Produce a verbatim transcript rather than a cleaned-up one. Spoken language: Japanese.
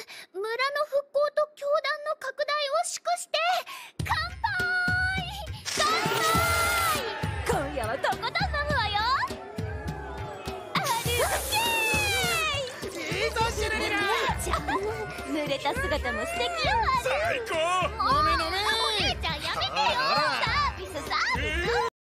村の復興と教団の拡大を祝して乾杯乾杯。今夜はとことん飲むわよ。あるけーいいぞシルリラ。濡れた姿も素敵よ。ある最高。もうお姉ちゃんやめてよ。